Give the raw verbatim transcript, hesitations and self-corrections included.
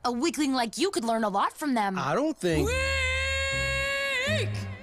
A weakling like you could learn a lot from them. I don't think... Weak!